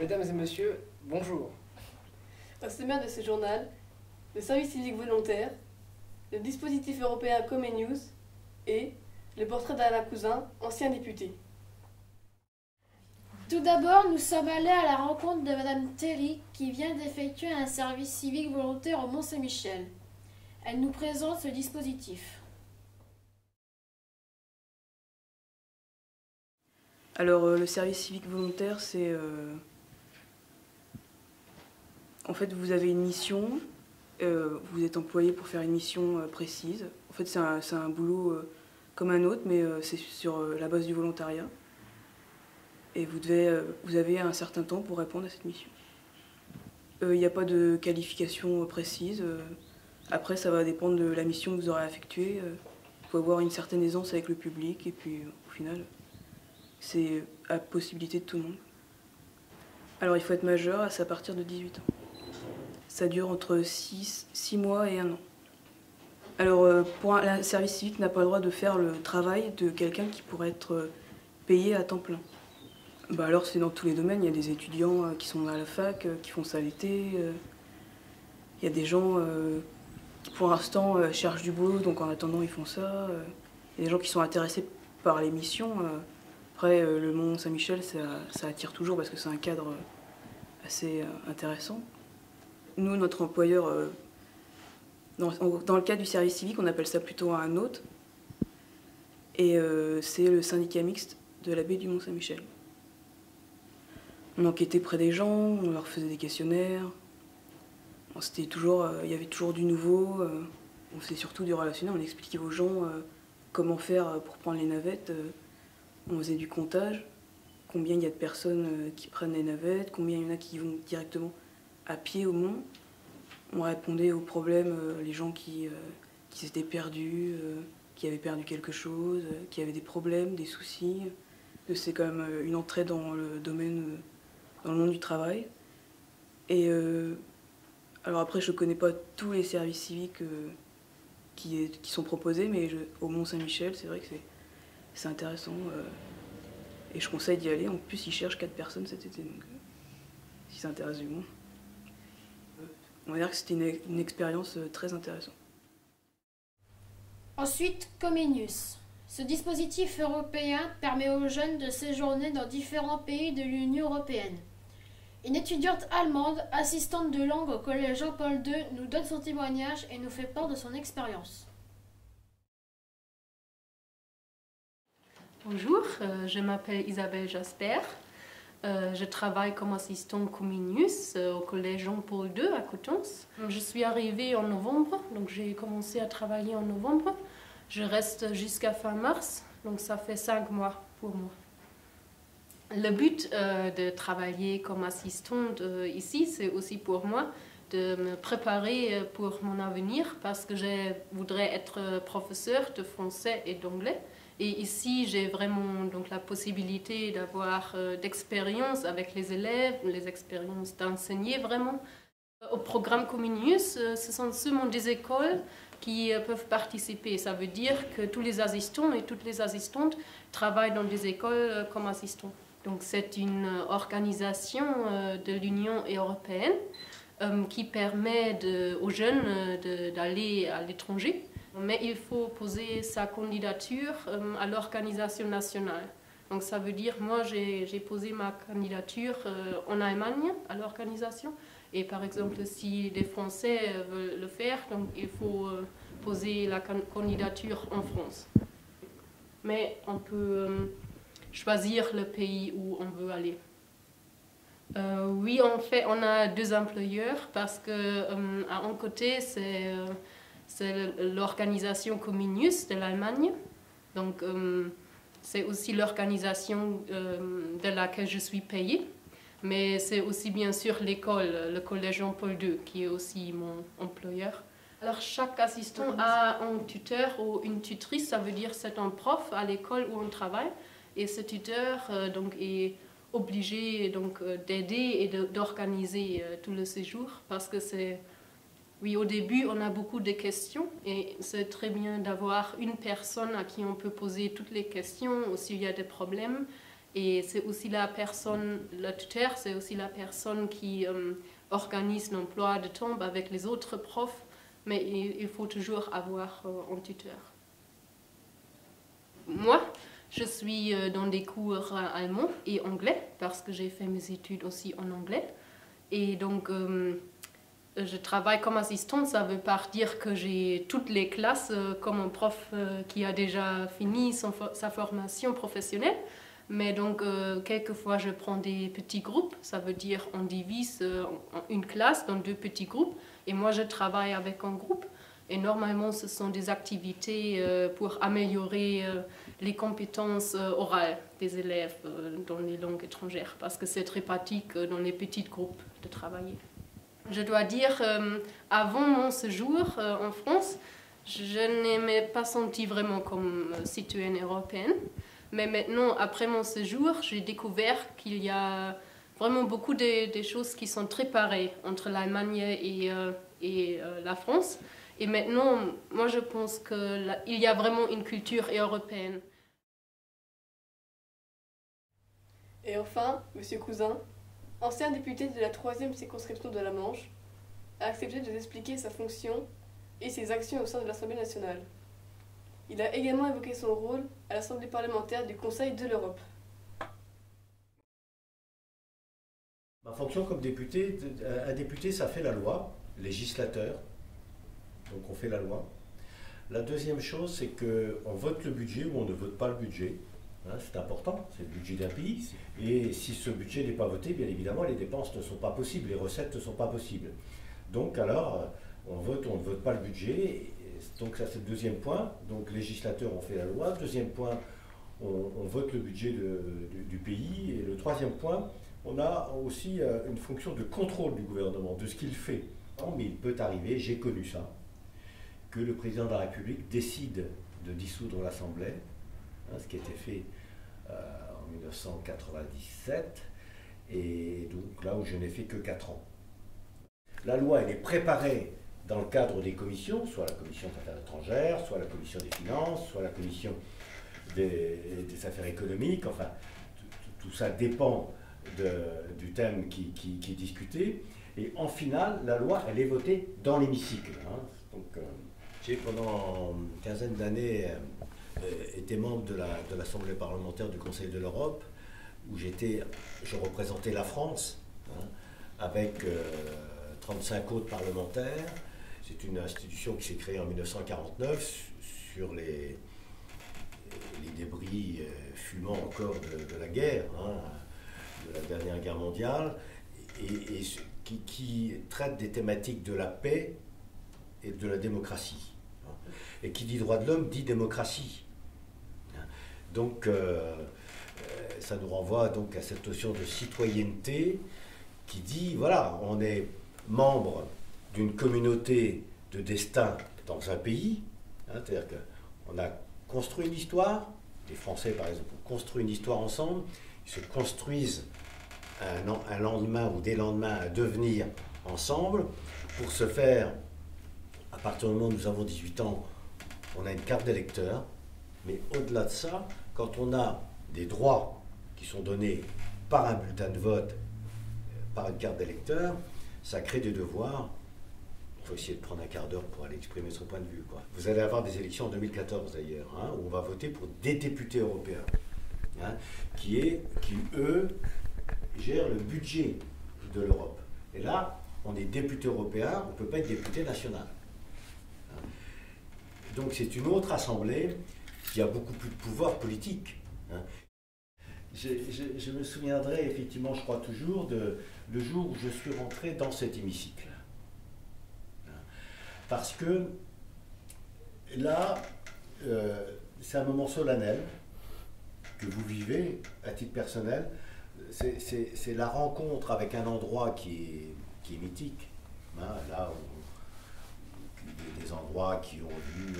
Mesdames et messieurs, bonjour. Au sommaire de ce journal, le service civique volontaire, le dispositif européen Comenius et le portrait d'Alain Cousin, ancien député. Tout d'abord, nous sommes allés à la rencontre de Madame Terry qui vient d'effectuer un service civique volontaire au Mont-Saint-Michel. Elle nous présente ce dispositif. Alors le service civique volontaire, c'est... En fait, vous avez une mission, vous êtes employé pour faire une mission précise. En fait, c'est un boulot comme un autre, mais c'est sur la base du volontariat. Et vous avez un certain temps pour répondre à cette mission. Il n'y a pas de qualification précise. Après, ça va dépendre de la mission que vous aurez effectuée. Il faut avoir une certaine aisance avec le public, et puis au final, c'est à la possibilité de tout le monde. Alors, il faut être majeur, c'est à partir de 18 ans. Ça dure entre 6 mois et 1 an. Alors, pour un service civique n'a pas le droit de faire le travail de quelqu'un qui pourrait être payé à temps plein. Bah alors, c'est dans tous les domaines. Il y a des étudiants qui sont à la fac, qui font ça l'été. Il y a des gens qui, pour l'instant, cherchent du boulot, donc en attendant, ils font ça. Il y a des gens qui sont intéressés par les missions. Après, le Mont-Saint-Michel, ça attire toujours parce que c'est un cadre assez intéressant. Nous, notre employeur, dans le cadre du service civique, on appelle ça plutôt un hôte. Et c'est le syndicat mixte de la baie du Mont-Saint-Michel. On enquêtait près des gens, on leur faisait des questionnaires. Il y avait toujours du nouveau. On faisait surtout du relationnel, on expliquait aux gens comment faire pour prendre les navettes. On faisait du comptage, combien il y a de personnes qui prennent les navettes, combien il y en a qui vont directement à pied au mont. On répondait aux problèmes, les gens qui s'étaient perdus, qui avaient perdu quelque chose, qui avaient des problèmes, des soucis. C'est quand même une entrée dans le domaine, dans le monde du travail. Et alors après, je ne connais pas tous les services civiques qui sont proposés, mais au Mont-Saint-Michel, c'est vrai que c'est intéressant. Et je conseille d'y aller. En plus, ils cherchent 4 personnes cet été, donc si ça intéresse du monde. On va dire que c'était une expérience très intéressante. Ensuite, Comenius. Ce dispositif européen permet aux jeunes de séjourner dans différents pays de l'Union européenne. Une étudiante allemande, assistante de langue au collège Jean-Paul II, nous donne son témoignage et nous fait part de son expérience. Bonjour, je m'appelle Isabelle Jasper. Je travaille comme assistante Comenius au collège Jean-Paul II à Coutances. Je suis arrivée en novembre, donc j'ai commencé à travailler en novembre. Je reste jusqu'à fin mars, donc ça fait 5 mois pour moi. Le but de travailler comme assistante ici, c'est aussi pour moi de me préparer pour mon avenir parce que je voudrais être professeur de français et d'anglais. Et ici, j'ai vraiment donc, la possibilité d'avoir d'expérience avec les élèves, les expériences d'enseigner vraiment. Au programme Comenius, ce sont seulement des écoles qui peuvent participer. Ça veut dire que tous les assistants et toutes les assistantes travaillent dans des écoles comme assistants. Donc c'est une organisation de l'Union européenne qui permet aux jeunes d'aller à l'étranger. Mais il faut poser sa candidature à l'organisation nationale. Donc ça veut dire, moi j'ai posé ma candidature en Allemagne à l'organisation. Et par exemple, si des Français veulent le faire, donc il faut poser la candidature en France. Mais on peut choisir le pays où on veut aller. Oui, en fait, on a 2 employeurs parce que à un côté, c'est l'organisation Comenius de l'Allemagne. Donc, c'est aussi l'organisation de laquelle je suis payée. Mais c'est aussi bien sûr l'école, le collège Jean-Paul II, qui est aussi mon employeur. Alors, chaque assistant a un tuteur ou une tutrice, ça veut dire c'est un prof à l'école où on travaille. Et ce tuteur donc, est obligé d'aider et d'organiser tout le séjour parce que c'est... Oui, au début, on a beaucoup de questions et c'est très bien d'avoir une personne à qui on peut poser toutes les questions ou s'il y a des problèmes. Et c'est aussi la personne, le tuteur, c'est aussi la personne qui organise l'emploi de temps avec les autres profs, mais il faut toujours avoir un tuteur. Moi, je suis dans des cours allemands et anglais, parce que j'ai fait mes études aussi en anglais. Et donc, je travaille comme assistante, ça veut pas dire que j'ai toutes les classes comme un prof qui a déjà fini sa formation professionnelle. Mais donc, quelquefois, je prends des petits groupes, ça veut dire on divise une classe dans 2 petits groupes. Et moi, je travaille avec un groupe. Et normalement, ce sont des activités pour améliorer les compétences orales des élèves dans les langues étrangères, parce que c'est très pratique dans les petits groupes de travailler. Je dois dire, avant mon séjour en France, je ne m'ai pas sentie vraiment comme citoyenne européenne. Mais maintenant, après mon séjour, j'ai découvert qu'il y a vraiment beaucoup de choses qui sont très pareilles entre l'Allemagne et la France. Et maintenant, moi je pense qu'il y a vraiment une culture européenne. Et enfin, M. Cousin, ancien député de la 3e circonscription de la Manche, a accepté de nous expliquer sa fonction et ses actions au sein de l'Assemblée nationale. Il a également évoqué son rôle à l'Assemblée parlementaire du Conseil de l'Europe. Ma fonction comme député, un député ça fait la loi, législateur, donc on fait la loi. La deuxième chose c'est qu'on vote le budget ou on ne vote pas le budget. C'est important, c'est le budget d'un pays. Et si ce budget n'est pas voté, bien évidemment les dépenses ne sont pas possibles, les recettes ne sont pas possibles. Donc alors, on vote ou on ne vote pas le budget. Donc ça c'est le deuxième point, donc législateur on fait la loi. Deuxième point, on vote le budget du pays. Et le troisième point, on a aussi une fonction de contrôle du gouvernement, de ce qu'il fait. Mais il peut arriver, j'ai connu ça, que le président de la République décide de dissoudre l'Assemblée, ce qui a été fait en 1997, et donc là où je n'ai fait que 4 ans. La loi elle est préparée dans le cadre des commissions, soit la commission des affaires étrangères, soit la commission des finances, soit la commission des affaires économiques, enfin tout ça dépend du thème qui est discuté. Et en finale, la loi elle est votée dans l'hémicycle. Donc j'ai pendant une quinzaine d'années été membre de l'Assemblée parlementaire du Conseil de l'Europe, où je représentais la France, avec 35 autres parlementaires. C'est une institution qui s'est créée en 1949 sur les débris fumants encore de la guerre, de la dernière guerre mondiale, et qui traite des thématiques de la paix et de la démocratie. Et qui dit droit de l'homme dit démocratie. Donc ça nous renvoie donc à cette notion de citoyenneté qui dit, voilà, on est membre d'une communauté de destin dans un pays, c'est-à-dire qu'on a construit une histoire, les Français par exemple ont construit une histoire ensemble, ils se construisent un lendemain ou des lendemains un devenir ensemble. Pour ce faire, à partir du moment où nous avons 18 ans, on a une carte d'électeur, mais au-delà de ça, quand on a des droits qui sont donnés par un bulletin de vote, par une carte d'électeur, ça crée des devoirs. Il faut essayer de prendre un quart d'heure pour aller exprimer son point de vue, quoi. Vous allez avoir des élections en 2014 d'ailleurs, où on va voter pour des députés européens, qui eux, gèrent le budget de l'Europe. Et là, on est député européen, on ne peut pas être député national. Donc c'est une autre assemblée qui a beaucoup plus de pouvoir politique. Je me souviendrai effectivement, je crois toujours, le jour où je suis rentré dans cet hémicycle. Parce que là, c'est un moment solennel que vous vivez à titre personnel. C'est la rencontre avec un endroit qui est mythique. Là où des endroits qui ont vu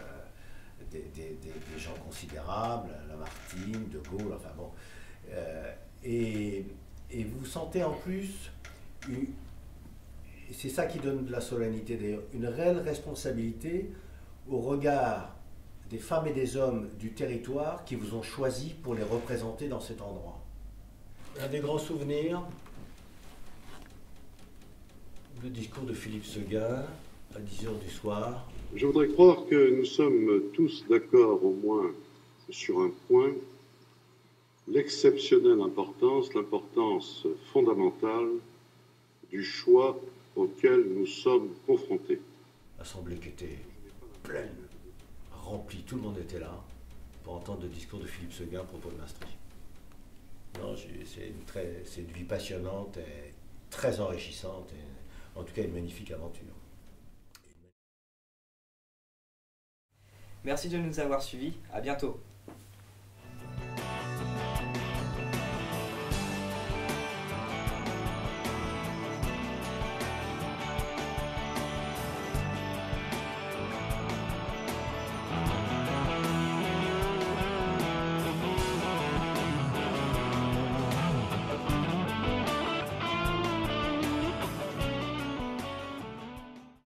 des gens considérables, Lamartine, De Gaulle, enfin bon. Et vous sentez en plus, c'est ça qui donne de la solennité d'ailleurs, une réelle responsabilité au regard des femmes et des hommes du territoire qui vous ont choisi pour les représenter dans cet endroit. Un des grands souvenirs, le discours de Philippe Seguin à 10h du soir. Je voudrais croire que nous sommes tous d'accord au moins sur un point, l'exceptionnelle importance, l'importance fondamentale du choix auquel nous sommes confrontés. L'Assemblée qui était pleine, remplie, tout le monde était là pour entendre le discours de Philippe Seguin à propos de Maastricht. Non, c'est une vie passionnante et très enrichissante, et en tout cas une magnifique aventure. Merci de nous avoir suivis, à bientôt.